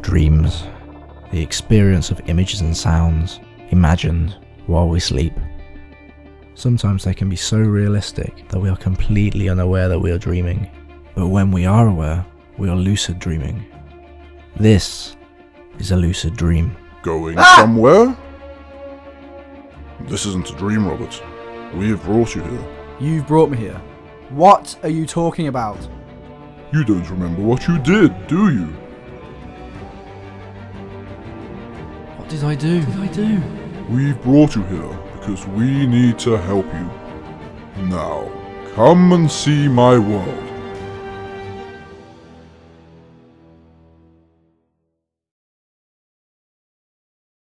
Dreams, the experience of images and sounds imagined while we sleep. Sometimes they can be so realistic that we are completely unaware that we are dreaming, but when we are aware, we are lucid dreaming. This is a lucid dream. Going somewhere? This isn't a dream, Robert. We have brought you here. You've brought me here. What are you talking about? You don't remember what you did, do you? What did I do? We've brought you here because we need to help you. Now, come and see my world.